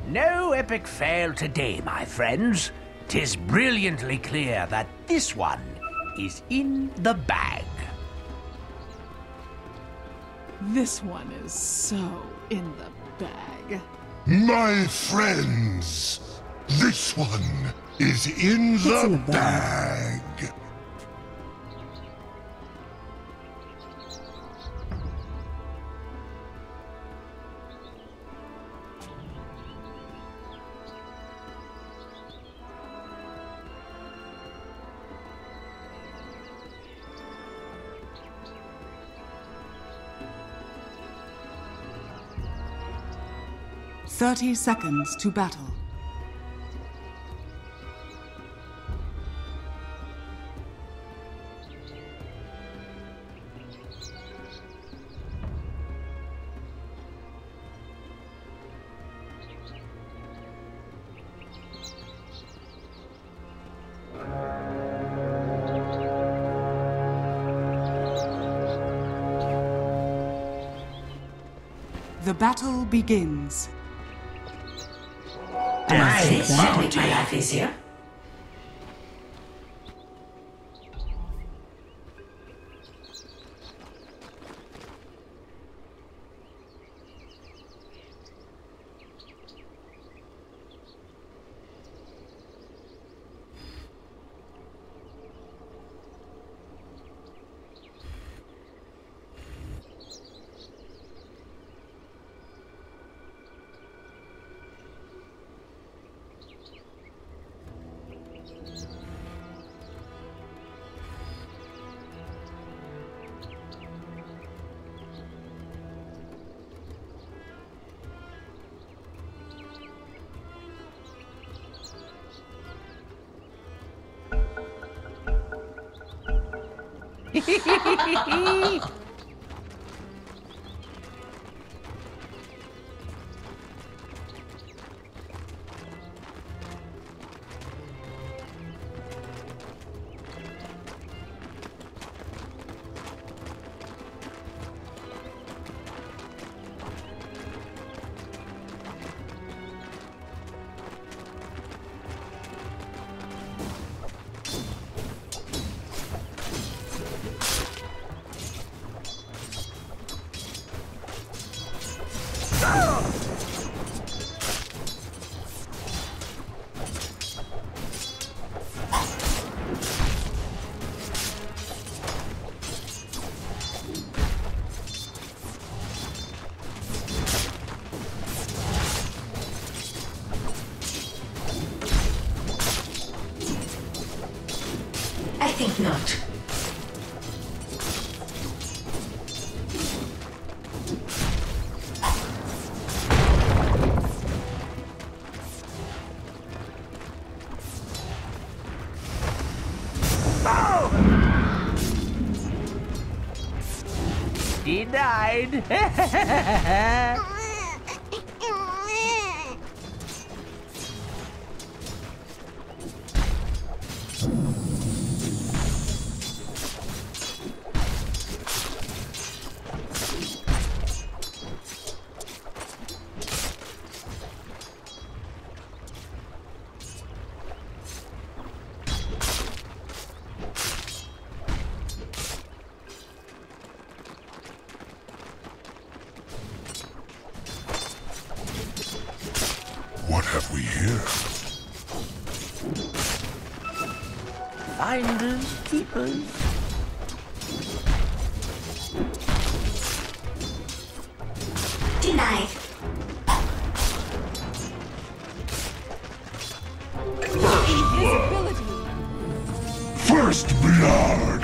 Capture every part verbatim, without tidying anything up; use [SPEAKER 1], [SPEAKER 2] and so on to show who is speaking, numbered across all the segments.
[SPEAKER 1] No epic fail today, my friends. 'Tis brilliantly clear that this one is in the bag.
[SPEAKER 2] This one is so in the bag.
[SPEAKER 3] My friends, this one is in the,
[SPEAKER 4] in the
[SPEAKER 3] bag.
[SPEAKER 4] bag. Thirty seconds to battle. The battle begins.
[SPEAKER 5] I submit my life is here. I think not.
[SPEAKER 1] He died.
[SPEAKER 3] What have we here?
[SPEAKER 1] Finders, keepers.
[SPEAKER 5] Denied.
[SPEAKER 2] Invisibility.
[SPEAKER 3] First blood!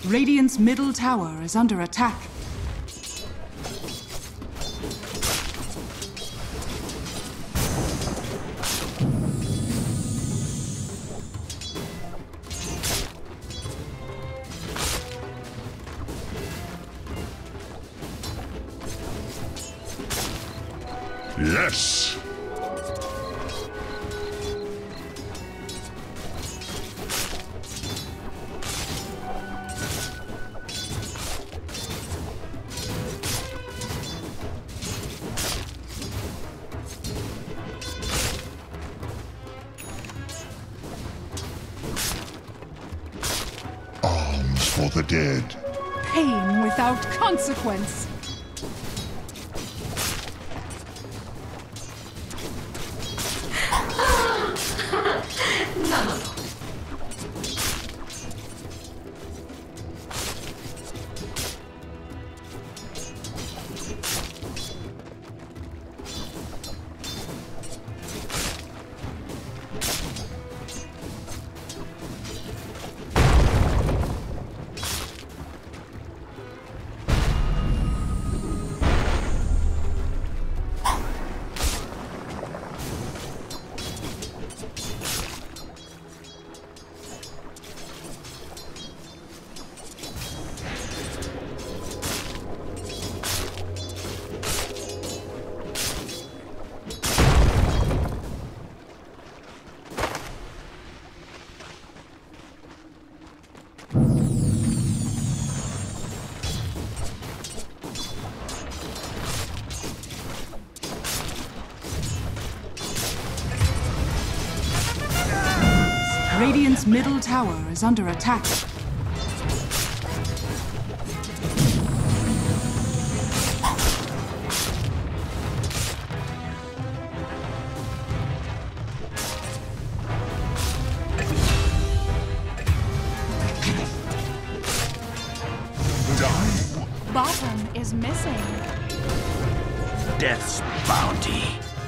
[SPEAKER 4] Radiant's middle tower is under attack.
[SPEAKER 3] Yes! Alms for the dead.
[SPEAKER 2] Pain without consequence.
[SPEAKER 4] Radiant's middle tower is under attack.
[SPEAKER 2] Bottom is missing.
[SPEAKER 1] Death's bounty.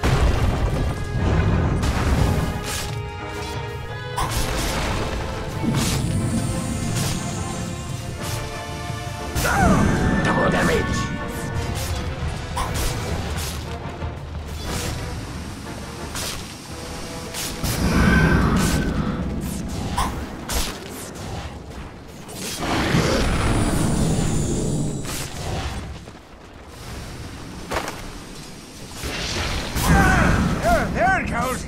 [SPEAKER 1] Double damage. Ah, there it goes.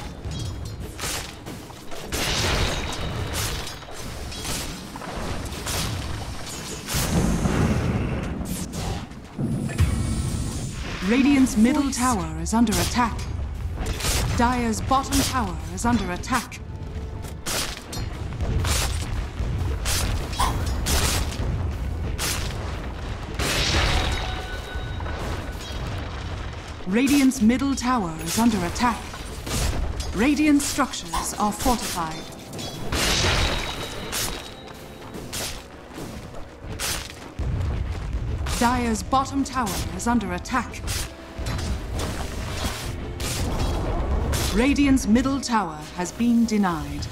[SPEAKER 4] Radiant's middle tower is under attack. Dire's bottom tower is under attack. Radiant's middle tower is under attack. Radiant structures are fortified. Dire's bottom tower is under attack. Radiant's middle tower has been denied.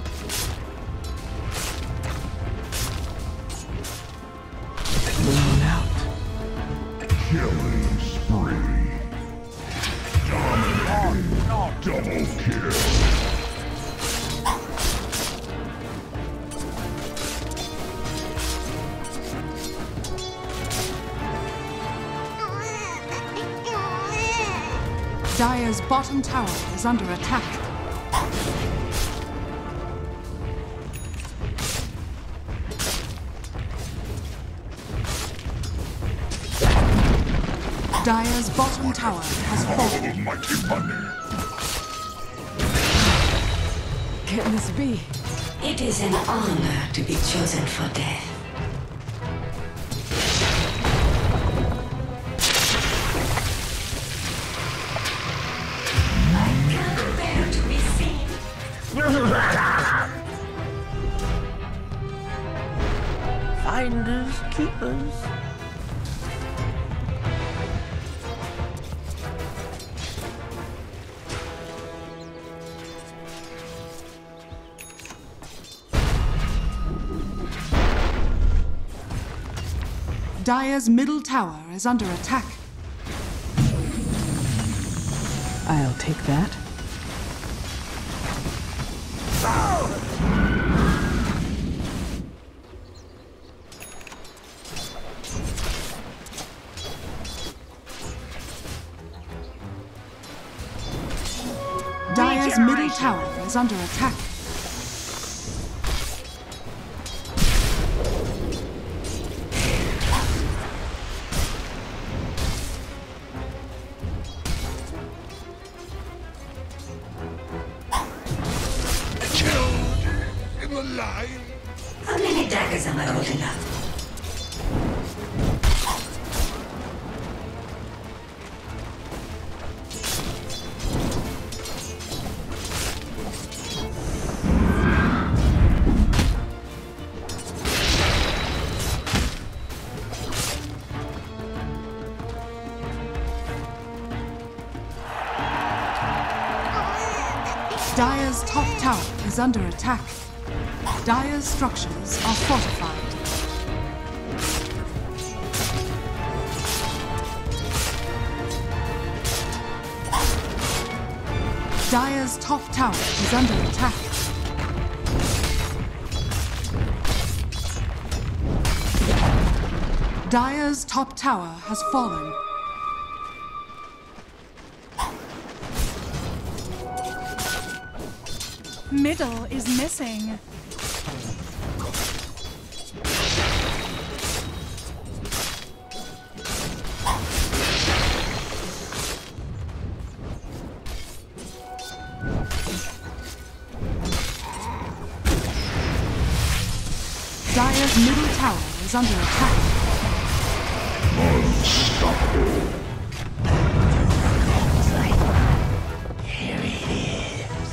[SPEAKER 1] Blown out.
[SPEAKER 3] Killing spree. Dominating. Double kill.
[SPEAKER 4] Dire's bottom tower is under attack. Dire's bottom tower has fallen.
[SPEAKER 3] Almighty money.
[SPEAKER 2] Can this be?
[SPEAKER 5] It is an honor to be chosen for death. I can't bear to be seen.
[SPEAKER 1] Finders, keepers.
[SPEAKER 4] Dire's middle tower is under attack.
[SPEAKER 2] I'll take that.
[SPEAKER 4] Dire's middle tower is under attack.
[SPEAKER 3] Killed in the line.
[SPEAKER 5] How many daggers am I holding up?
[SPEAKER 4] Dire's top tower is under attack. Dire's structures are fortified. Dire's top tower is under attack. Dire's top tower has fallen.
[SPEAKER 6] Middle is missing.
[SPEAKER 4] Dire's middle tower is under attack.
[SPEAKER 3] Unstoppable.
[SPEAKER 1] Here it is.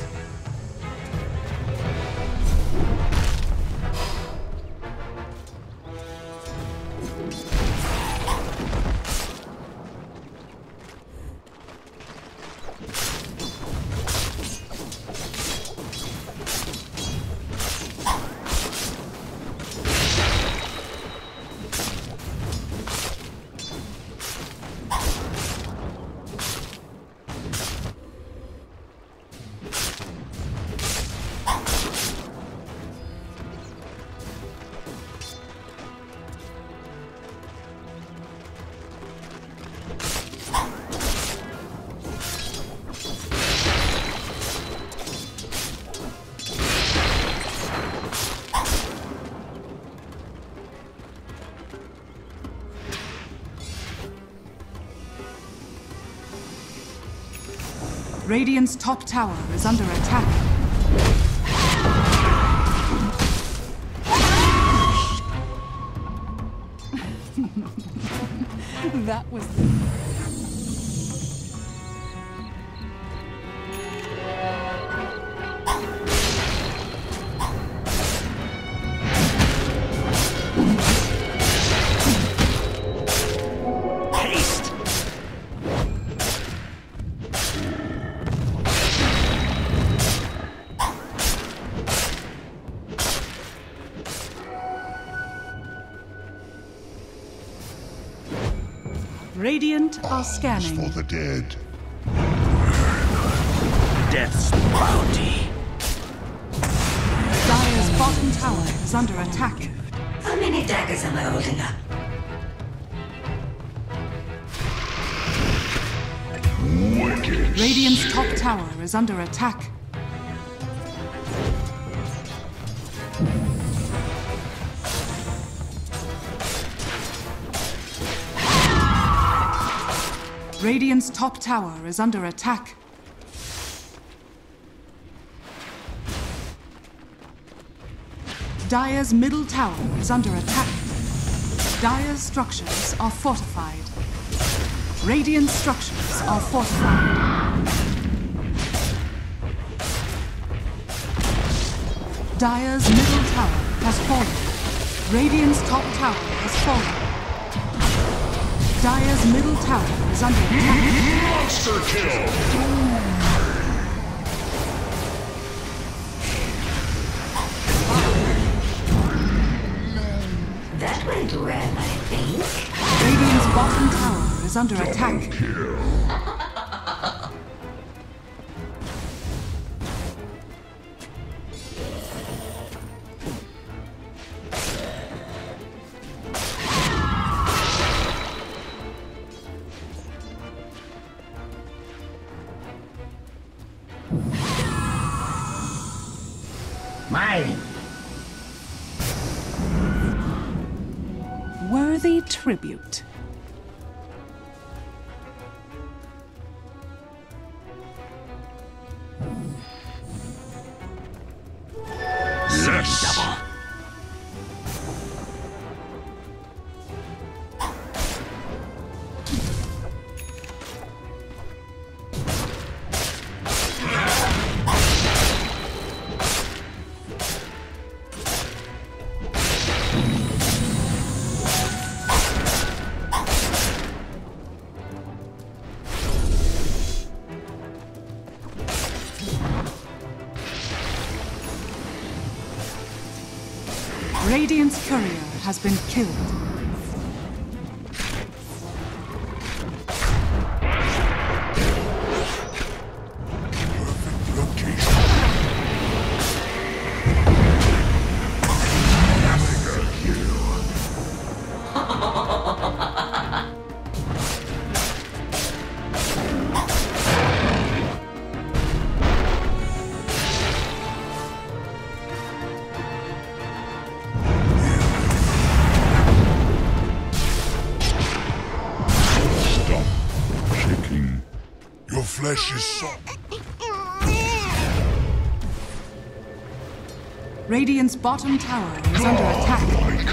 [SPEAKER 4] Radiant's top tower is under attack.
[SPEAKER 2] That was...
[SPEAKER 1] Haste!
[SPEAKER 4] Radiant are
[SPEAKER 3] For
[SPEAKER 4] scanning.
[SPEAKER 3] the dead.
[SPEAKER 1] Death's bounty.
[SPEAKER 4] Dire's bottom tower is under attack.
[SPEAKER 5] How many daggers am I holding up?
[SPEAKER 3] Wicked.
[SPEAKER 4] Radiant's top tower is under attack. Radiant's top tower is under attack. Dire's middle tower is under attack. Dire's structures are fortified. Radiant structures are fortified. Dire's middle tower has fallen. Radiant's top tower has fallen. Dire's middle tower is under attack.
[SPEAKER 3] Monster kill.
[SPEAKER 5] That went well, I think.
[SPEAKER 4] bottom tower is under attack.
[SPEAKER 1] Mine.
[SPEAKER 2] Worthy tribute.
[SPEAKER 3] Yes.
[SPEAKER 4] Radiant's courier has been killed.
[SPEAKER 3] Your flesh is soft.
[SPEAKER 4] Radiant's bottom tower is under attack.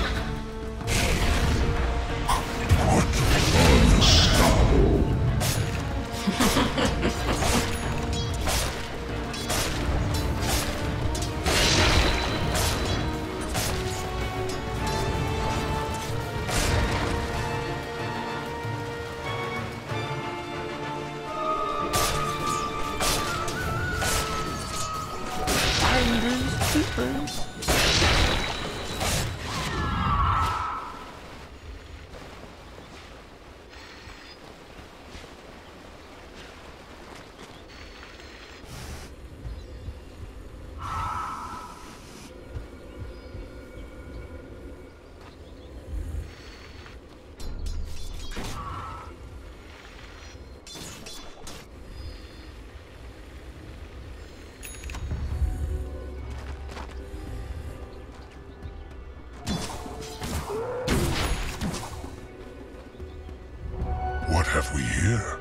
[SPEAKER 3] What have we here?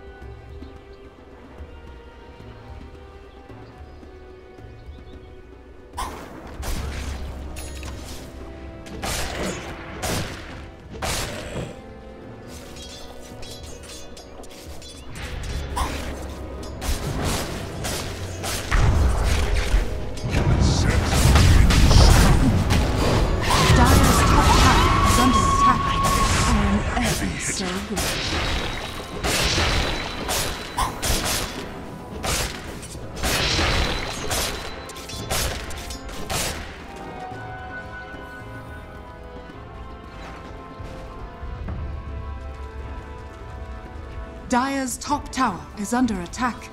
[SPEAKER 2] So good.
[SPEAKER 4] Dire's top tower is under attack.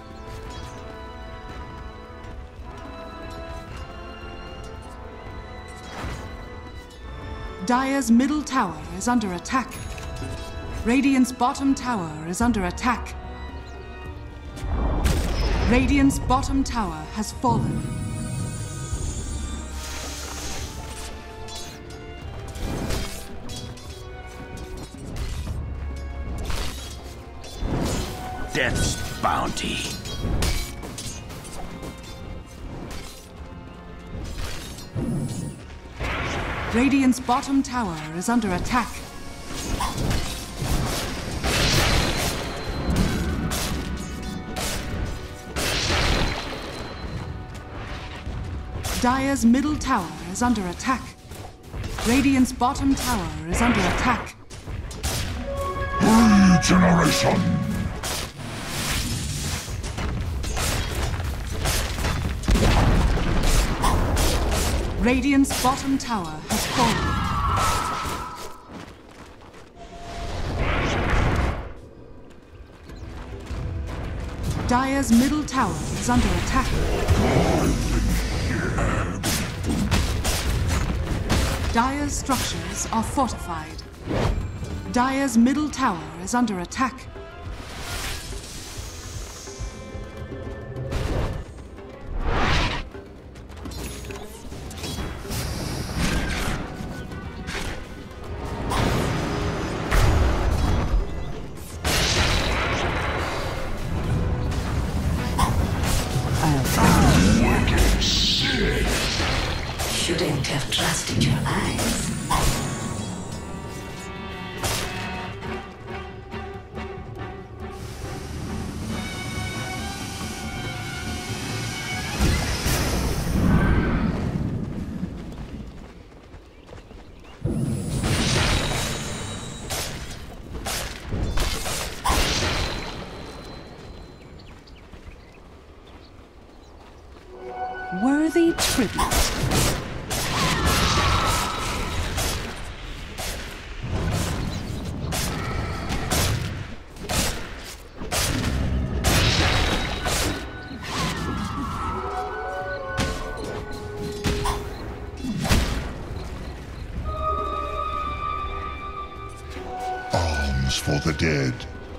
[SPEAKER 4] Dire's middle tower is under attack. Radiant's bottom tower is under attack. Radiant's bottom tower has fallen.
[SPEAKER 1] Death's bounty.
[SPEAKER 4] Radiant's bottom tower is under attack. Dire's middle tower is under attack. Radiant's bottom tower is under attack.
[SPEAKER 3] Regeneration!
[SPEAKER 4] Radiant's bottom tower has fallen. Dire's middle tower is under attack. Dire's structures are fortified. Dire's middle tower is under attack.
[SPEAKER 5] Shouldn't have trusted your eyes.
[SPEAKER 4] Worthy tribute.
[SPEAKER 3] Alms for the dead.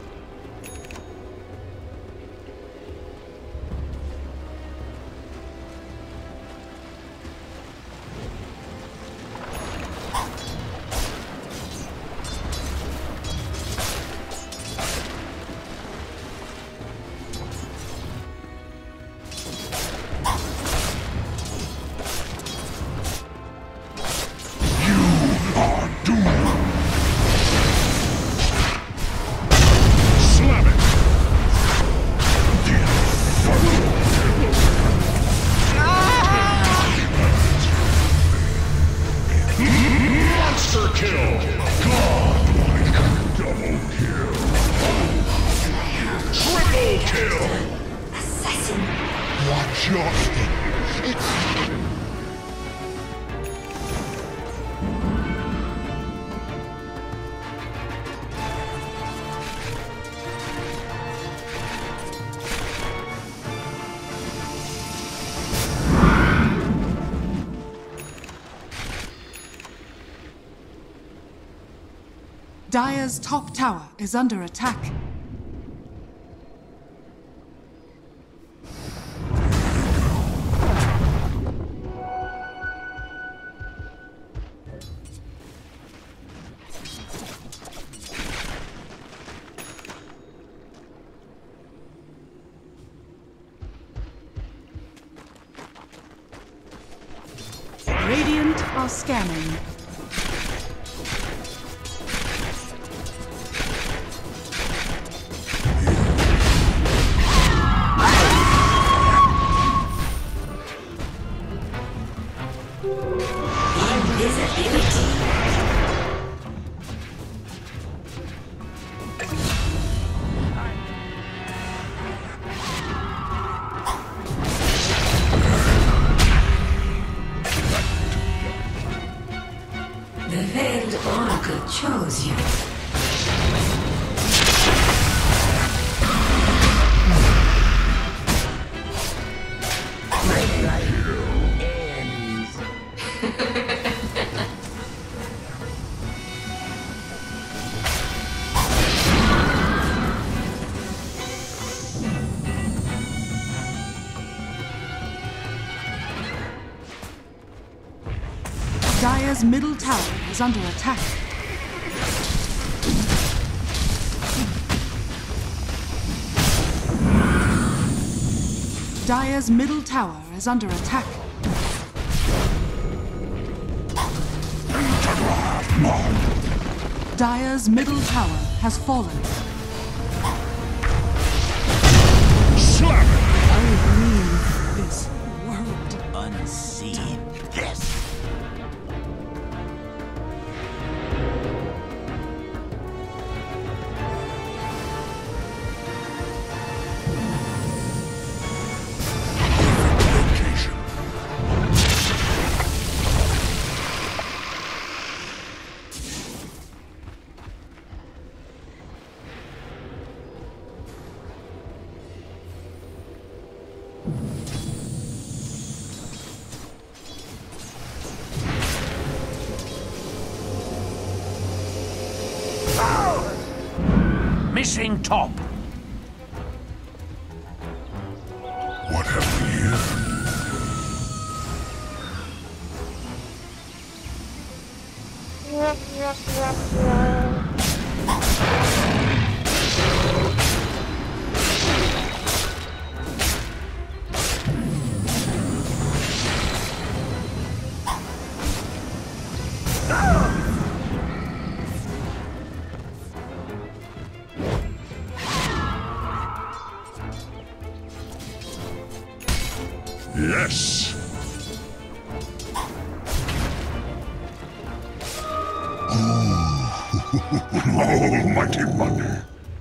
[SPEAKER 3] Watch your it's
[SPEAKER 4] Dire's top tower is under attack. Radiant are scanning.
[SPEAKER 5] The veiled oracle chose you.
[SPEAKER 1] My life ends.
[SPEAKER 4] Dire's middle tower is under attack. Dire's middle tower is under attack. Dire's middle tower has fallen.
[SPEAKER 1] I leave this world unseen. This. missing top.
[SPEAKER 3] What have we here? Yes! Almighty money!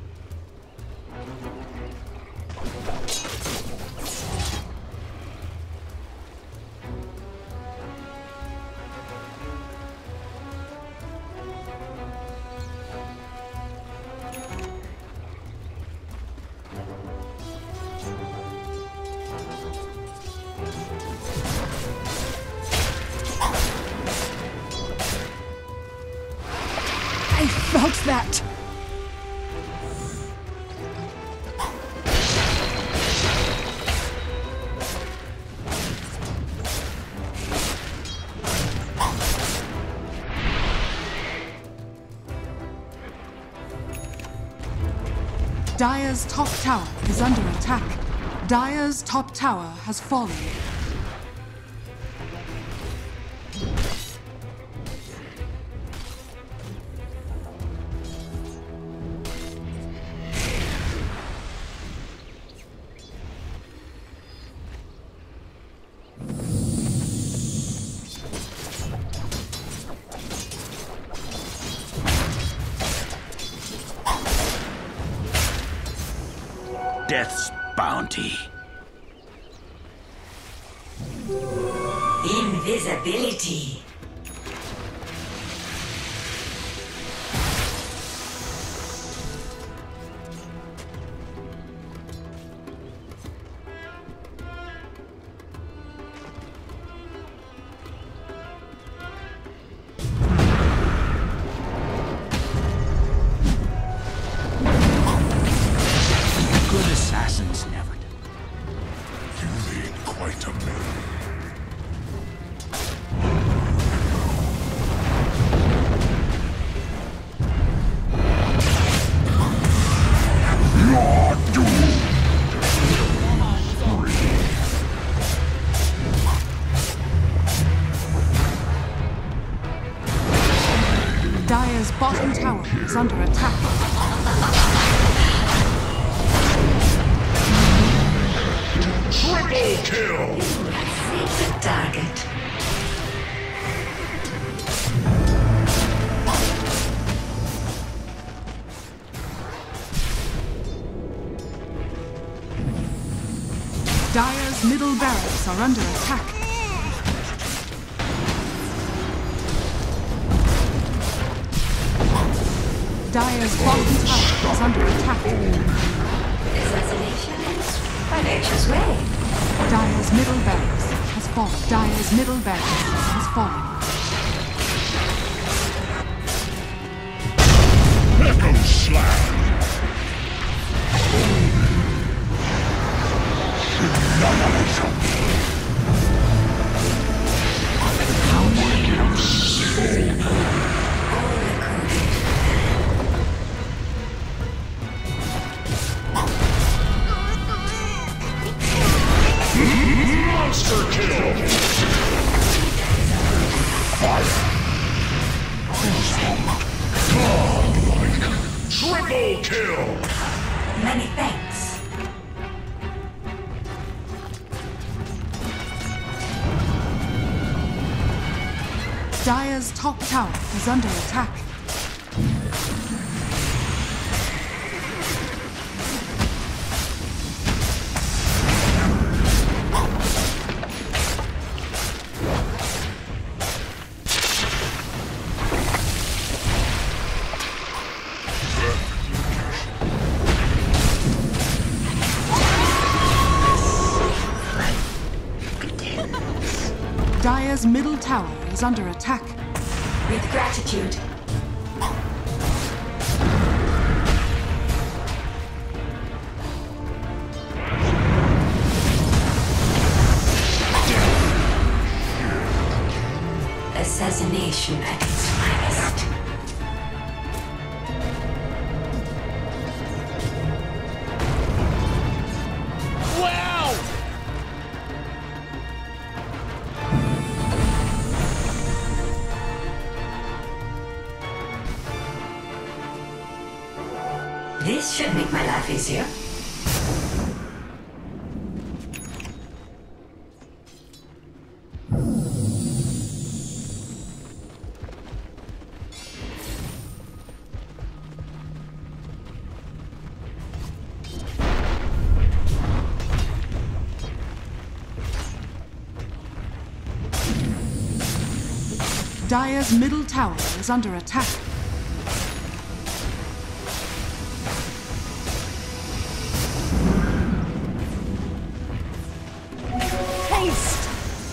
[SPEAKER 2] I felt that!
[SPEAKER 4] Dire's top tower is under attack. Dire's top tower has fallen.
[SPEAKER 1] Death's bounty.
[SPEAKER 5] Invisibility.
[SPEAKER 1] Good assassins never do.
[SPEAKER 3] You lead quite a man. You're doomed!
[SPEAKER 4] Dire's bottom tower is under attack.
[SPEAKER 3] Triple kill!
[SPEAKER 5] Save the target.
[SPEAKER 4] Dire's middle barracks are under attack. Dire's bottom tower is under attack.
[SPEAKER 5] Assassination is by nature's way.
[SPEAKER 4] Dire's middle barracks has fallen. Dire's middle barracks has fallen.
[SPEAKER 3] Echo Slam! Monster kill! Fire! Godlike! Triple kill!
[SPEAKER 5] Many thanks.
[SPEAKER 4] Dire's top tower is under attack. Dire's middle tower is under attack.
[SPEAKER 5] With gratitude. Assassination at its finest.
[SPEAKER 1] Wow!
[SPEAKER 5] This should make my life easier.
[SPEAKER 4] Dire's middle tower is under attack.
[SPEAKER 6] Haste!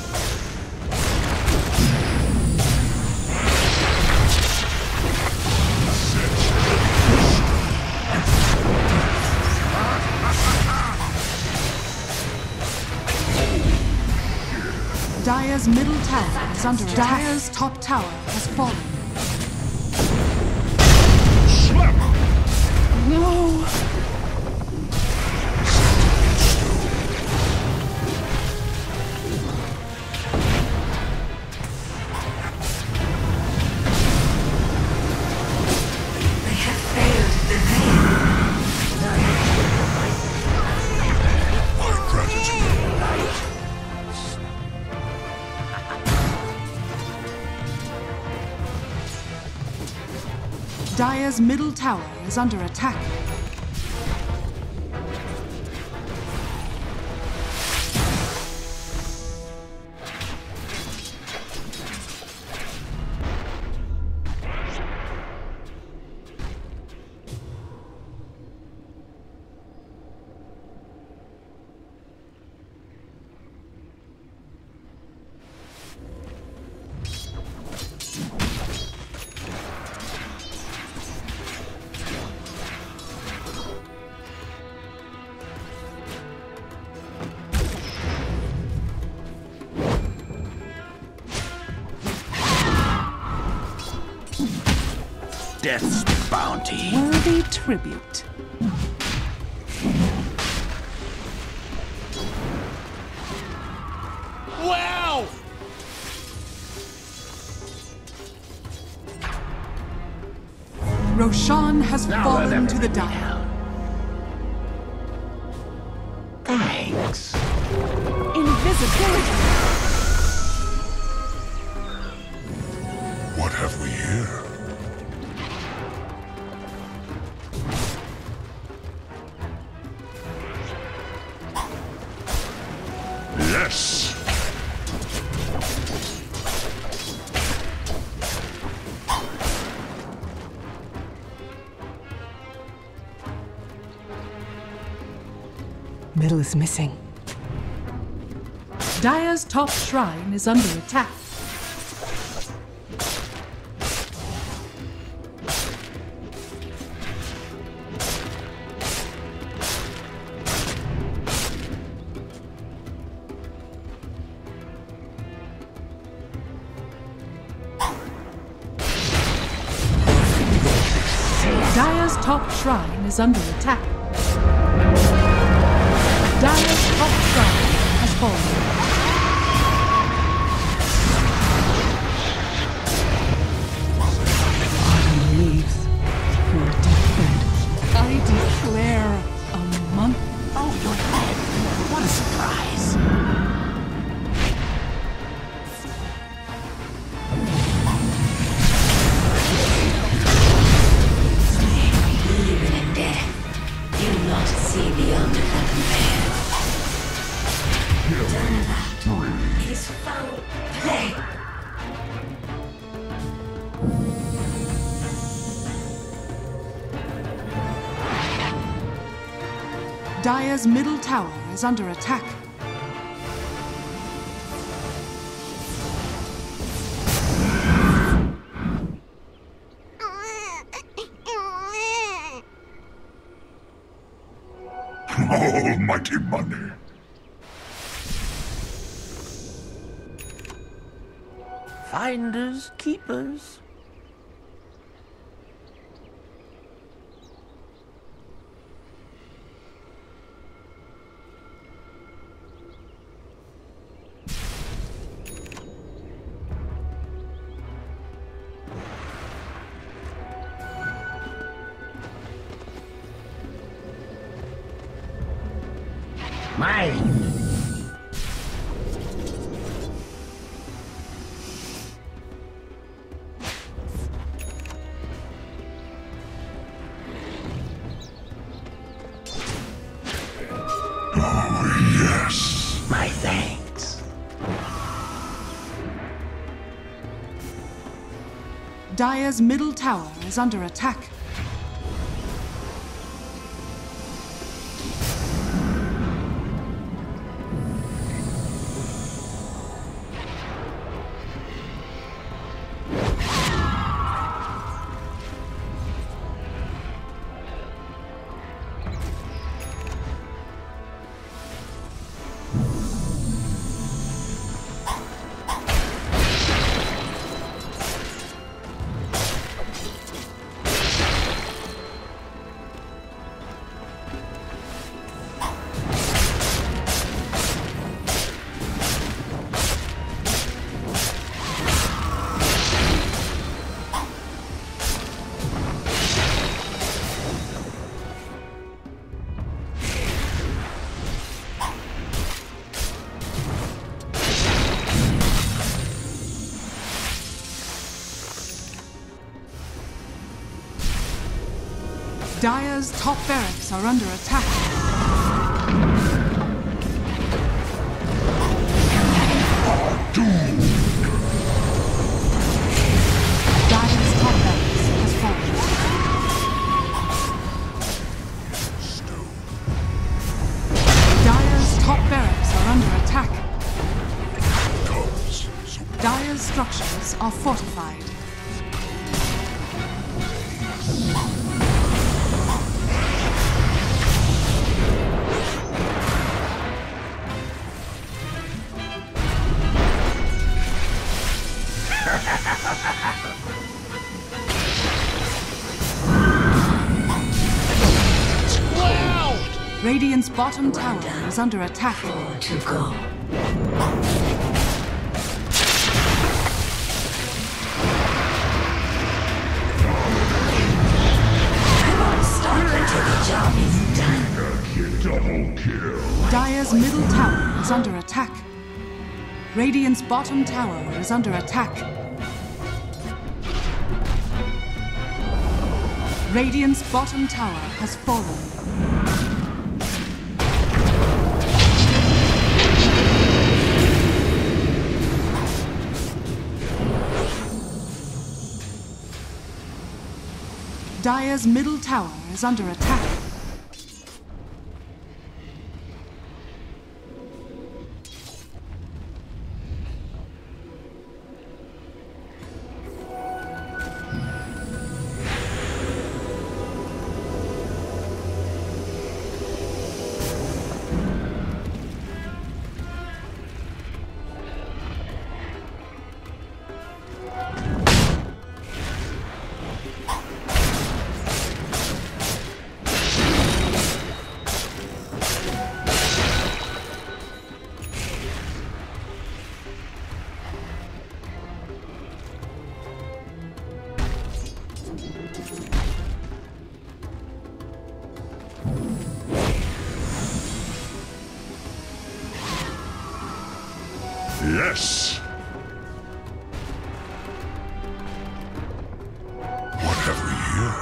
[SPEAKER 4] Dire's middle tower is under attack. Dire's top tower has fallen.
[SPEAKER 3] Slap!
[SPEAKER 2] No!
[SPEAKER 5] They have failed the pain.
[SPEAKER 3] My gratitude.
[SPEAKER 4] Dire's middle tower is under attack.
[SPEAKER 1] Death's bounty.
[SPEAKER 2] Worthy tribute.
[SPEAKER 1] Wow!
[SPEAKER 4] Roshan has
[SPEAKER 1] Now
[SPEAKER 4] fallen
[SPEAKER 1] let
[SPEAKER 4] to the
[SPEAKER 1] everything
[SPEAKER 4] Dire.
[SPEAKER 1] down. Thanks.
[SPEAKER 6] Invisibility!
[SPEAKER 3] What have we here? Yes!
[SPEAKER 7] Middle is missing.
[SPEAKER 4] Dire's top shrine is under attack. Dire's top shrine is under attack. Dire's top shrine has fallen.
[SPEAKER 7] Autumn leaves for a deathbed.
[SPEAKER 2] I declare a month.
[SPEAKER 1] Oh, you're dead. What a surprise.
[SPEAKER 5] Even in death, you not see beyond the compare. Done that is foul play.
[SPEAKER 4] Dire's middle tower is under attack.
[SPEAKER 3] Almighty money.
[SPEAKER 1] Finders, keepers. Mine.
[SPEAKER 3] Yes.
[SPEAKER 1] My thanks.
[SPEAKER 4] Dire's middle tower is under attack. Dire's top barracks are under attack. Dire's top barracks has fallen. Dire's top barracks are under attack. Dire's structures are fortified. Radiant's bottom tower is under attack.
[SPEAKER 5] Four to go. I won't stop until the job is done.
[SPEAKER 3] Double kill.
[SPEAKER 4] Dire's middle tower is under attack. Radiant's bottom tower is under attack. Radiant's bottom tower has fallen. Dire's middle tower is under attack.
[SPEAKER 3] Yes. What have we here?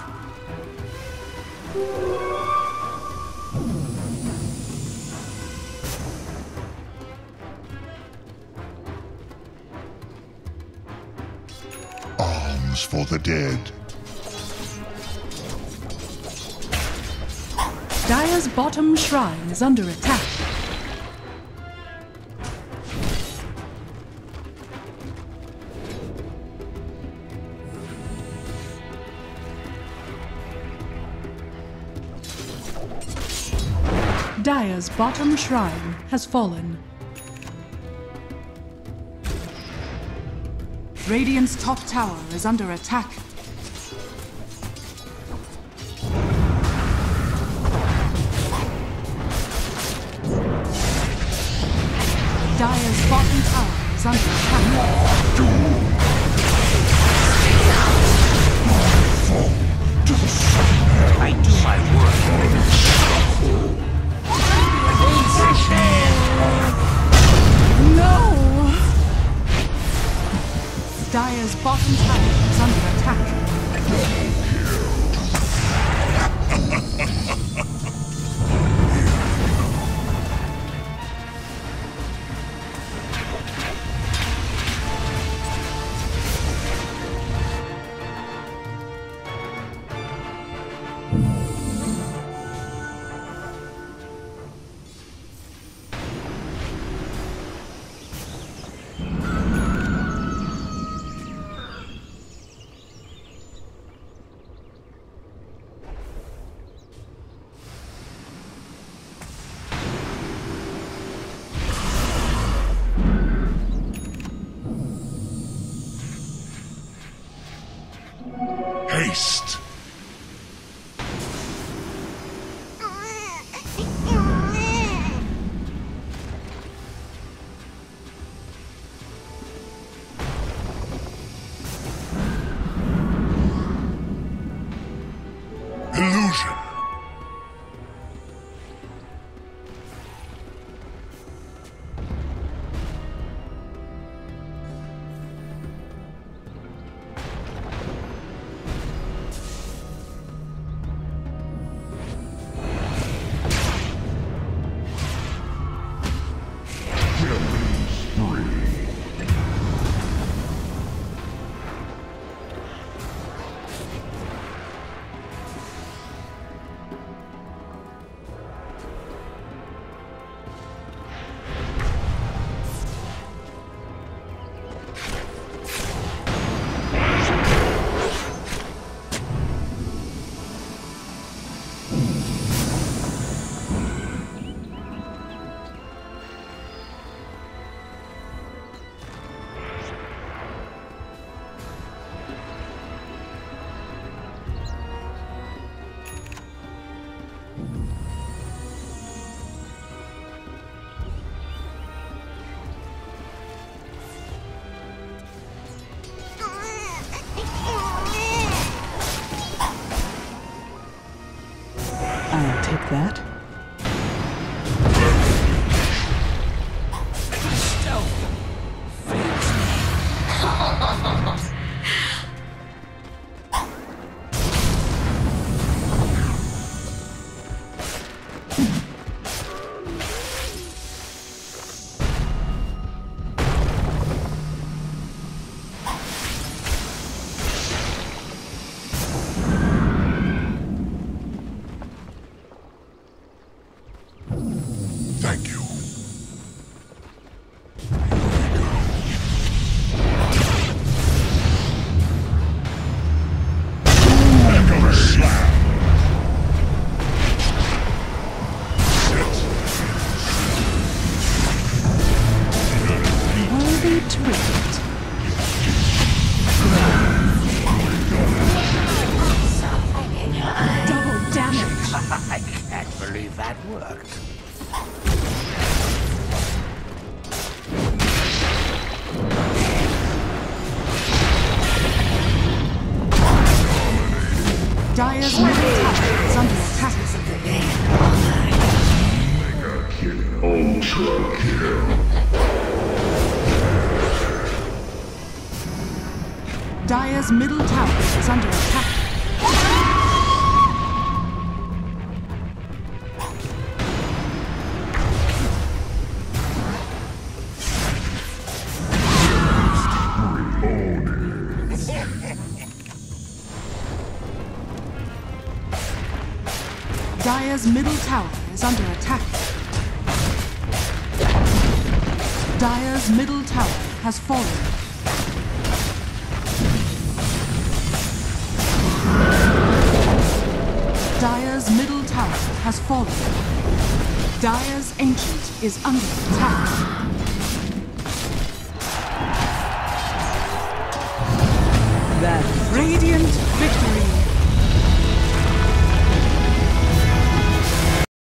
[SPEAKER 3] Alms for the dead.
[SPEAKER 4] Dire's bottom shrine is under attack. Dire's bottom shrine has fallen. Radiant's top tower is under attack. Dire's bottom tower is under attack.
[SPEAKER 1] I do my work.
[SPEAKER 2] No!
[SPEAKER 4] Dire's bottom tower is under attack.
[SPEAKER 3] Haste! Illusion!
[SPEAKER 7] I'll take that.
[SPEAKER 3] Thank you. Echo slam!
[SPEAKER 7] Worthy treat.
[SPEAKER 5] Something in your eye.
[SPEAKER 2] Double damage!
[SPEAKER 1] I can't believe that worked.
[SPEAKER 4] Dire's middle tower is under attack.
[SPEAKER 3] Mega kill. Ultra kill.
[SPEAKER 4] Dire's middle tower is under attack. Dire's middle tower is under attack. Dire's middle tower has fallen. Dire's middle tower has fallen. Dire's ancient is under attack.
[SPEAKER 7] That
[SPEAKER 4] Radiant victory.